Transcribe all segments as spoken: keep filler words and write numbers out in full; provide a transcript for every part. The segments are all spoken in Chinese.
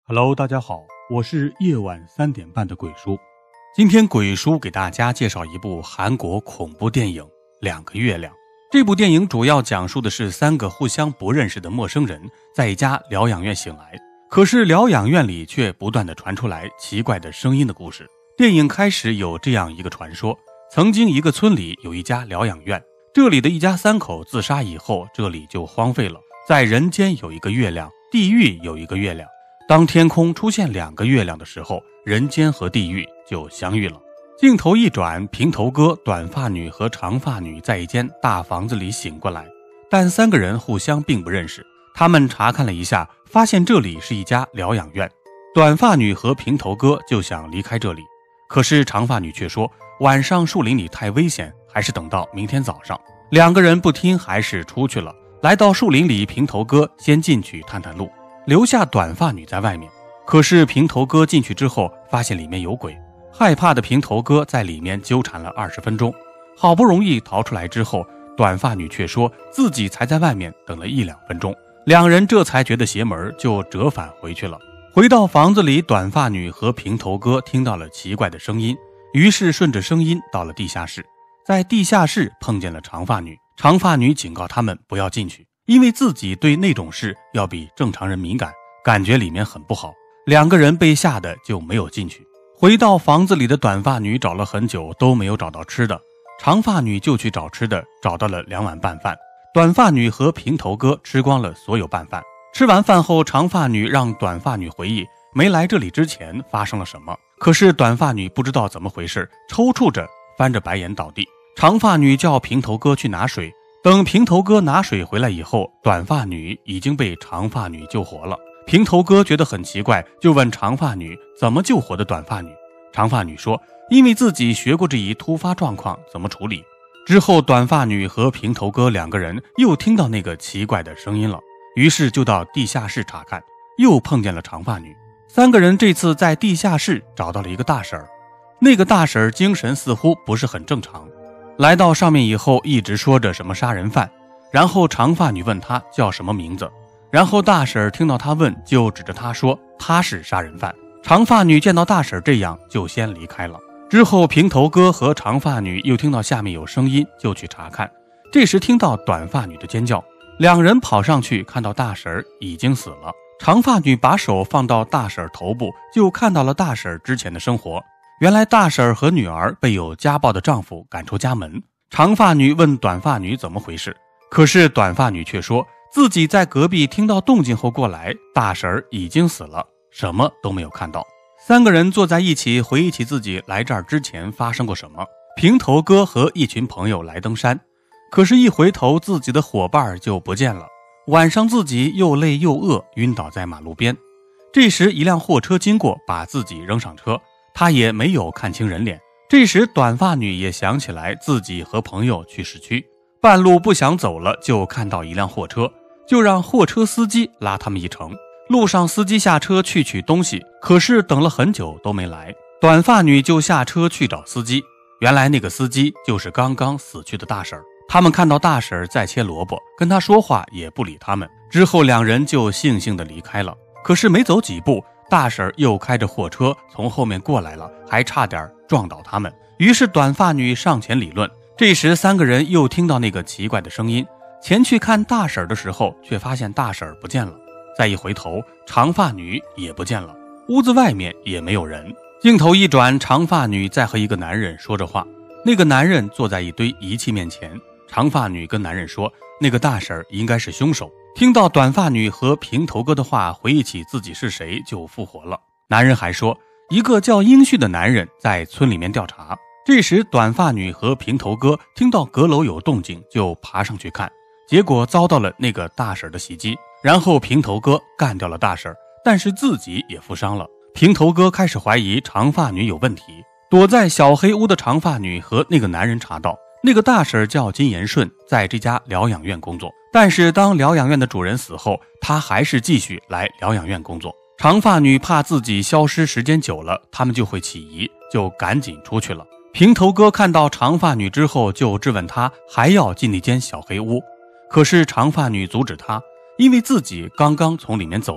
Hello， 大家好，我是夜晚三点半的鬼叔。今天鬼叔给大家介绍一部韩国恐怖电影《两个月亮》。这部电影主要讲述的是三个互相不认识的陌生人在一家疗养院醒来，可是疗养院里却不断地传出来奇怪的声音的故事。电影开始有这样一个传说，曾经一个村里有一家疗养院，这里的一家三口自杀以后，这里就荒废了。在人间有一个月亮，地狱有一个月亮。当天空出现两个月亮的时候，人间和地狱就相遇了。镜头一转，平头哥、短发女和长发女在一间大房子里醒过来，但三个人互相并不认识。他们查看了一下，发现这里是一家疗养院。短发女和平头哥就想离开这里，可是长发女却说晚上树林里太危险，还是等到明天早上。两个人不听，还是出去了。来到树林里，平头哥先进去探探路，留下短发女在外面。可是平头哥进去之后发现里面有鬼，害怕的平头哥在里面纠缠了二十分钟，好不容易逃出来之后，短发女却说自己才在外面等了一两分钟。两人这才觉得邪门，就折返回去了。回到房子里，短发女和平头哥听到了奇怪的声音，于是顺着声音到了地下室。在地下室碰见了长发女，长发女警告他们不要进去，因为自己对那种事要比正常人敏感，感觉里面很不好。两个人被吓得就没有进去。回到房子里的短发女找了很久都没有找到吃的，长发女就去找吃的，找到了两碗拌饭。短发女和平头哥吃光了所有拌饭。吃完饭后，长发女让短发女回忆没来这里之前发生了什么，可是短发女不知道怎么回事，抽搐着翻着白眼倒地。长发女叫平头哥去拿水，等平头哥拿水回来以后，短发女已经被长发女救活了。平头哥觉得很奇怪，就问长发女怎么救活的短发女。长发女说因为自己学过这一突发状况怎么处理。之后短发女和平头哥两个人又听到那个奇怪的声音了，于是就到地下室查看，又碰见了长发女。三个人这次在地下室找到了一个大婶儿，那个大婶儿精神似乎不是很正常，来到上面以后一直说着什么杀人犯，然后长发女问他叫什么名字，然后大婶听到他问就指着他说他是杀人犯。长发女见到大婶这样就先离开了。之后平头哥和长发女又听到下面有声音，就去查看，这时听到短发女的尖叫，两人跑上去看到大婶已经死了。长发女把手放到大婶头部，就看到了大婶之前的生活。原来大婶和女儿被有家暴的丈夫赶出家门。长发女问短发女怎么回事，可是短发女却说自己在隔壁听到动静后过来，大婶已经死了，什么都没有看到。三个人坐在一起回忆起自己来这儿之前发生过什么。平头哥和一群朋友来登山，可是一回头自己的伙伴就不见了。晚上自己又累又饿，晕倒在马路边。这时一辆货车经过，把自己扔上车，他也没有看清人脸。这时短发女也想起来自己和朋友去市区，半路不想走了，就看到一辆货车，就让货车司机拉他们一程。路上司机下车去取东西，可是等了很久都没来。短发女就下车去找司机，原来那个司机就是刚刚死去的大婶。他们看到大婶在切萝卜，跟他说话也不理他们。之后两人就悻悻地离开了。可是没走几步，大婶又开着货车从后面过来了，还差点撞倒他们。于是短发女上前理论。这时三个人又听到那个奇怪的声音，前去看大婶的时候，却发现大婶不见了。再一回头，长发女也不见了，屋子外面也没有人。镜头一转，长发女在和一个男人说着话，那个男人坐在一堆仪器面前。长发女跟男人说那个大婶应该是凶手。听到短发女和平头哥的话，回忆起自己是谁就复活了。男人还说一个叫英旭的男人在村里面调查。这时短发女和平头哥听到阁楼有动静，就爬上去看，结果遭到了那个大婶的袭击。然后平头哥干掉了大婶，但是自己也负伤了。平头哥开始怀疑长发女有问题。躲在小黑屋的长发女和那个男人查到，那个大婶叫金延顺，在这家疗养院工作，但是当疗养院的主人死后，她还是继续来疗养院工作。长发女怕自己消失时间久了，他们就会起疑，就赶紧出去了。平头哥看到长发女之后，就质问她还要进那间小黑屋，可是长发女阻止他，因为自己刚刚从里面走出来，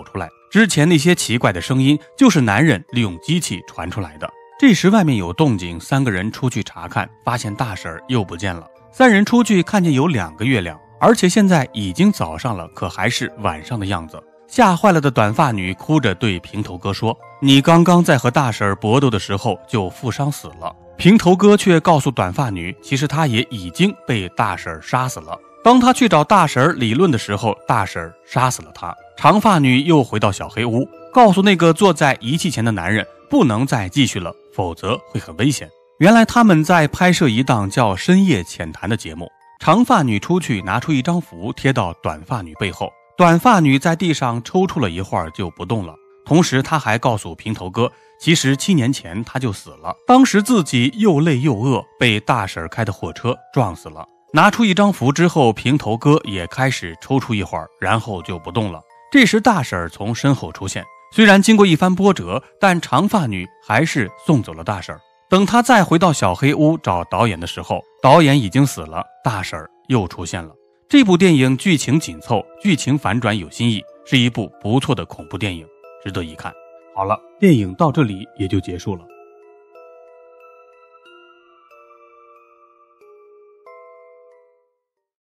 之前那些奇怪的声音就是男人利用机器传出来的。这时外面有动静，三个人出去查看，发现大婶又不见了。三人出去看见有两个月亮，而且现在已经早上了，可还是晚上的样子。吓坏了的短发女哭着对平头哥说，你刚刚在和大婶搏斗的时候就负伤死了。平头哥却告诉短发女，其实他也已经被大婶杀死了。当他去找大婶理论的时候，大婶杀死了他。长发女又回到小黑屋，告诉那个坐在仪器前的男人，不能再继续了，否则会很危险。原来他们在拍摄一档叫深夜浅谈的节目。长发女出去拿出一张符贴到短发女背后，短发女在地上抽搐了一会儿就不动了。同时她还告诉平头哥，其实七年前她就死了，当时自己又累又饿，被大婶开的货车撞死了。拿出一张符之后，平头哥也开始抽搐一会儿，然后就不动了。这时大婶从身后出现，虽然经过一番波折，但长发女还是送走了大婶。等他再回到小黑屋找导演的时候，导演已经死了，大婶又出现了。这部电影剧情紧凑，剧情反转有新意，是一部不错的恐怖电影，值得一看。好了，电影到这里也就结束了。